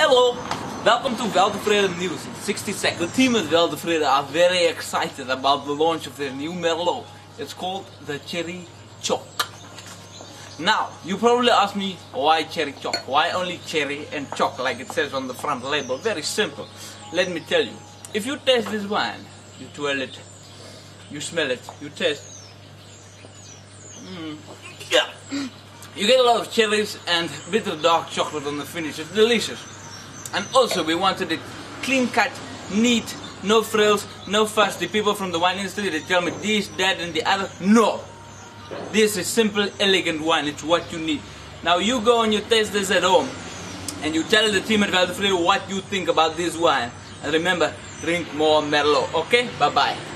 Hello, welcome to Wel Tevreden News in 60 seconds. The team at Wel Tevreden are very excited about the launch of their new Merlot. It's called the Cherry Choc. Now, you probably ask me, why Cherry Choc? Why only cherry and choc like it says on the front label? Very simple. Let me tell you. If you taste this wine, you twirl it, you smell it, you taste. Yeah. You get a lot of cherries and bitter dark chocolate on the finish. It's delicious. And also we wanted it clean cut, neat, no frills, no fuss. The people from the wine industry, they tell me this, that and the other. No. This is simple, elegant wine. It's what you need. Now you go and you taste this at home and you tell the team at Wel Tevreden what you think about this wine. And remember, drink more Merlot. Okay? Bye bye.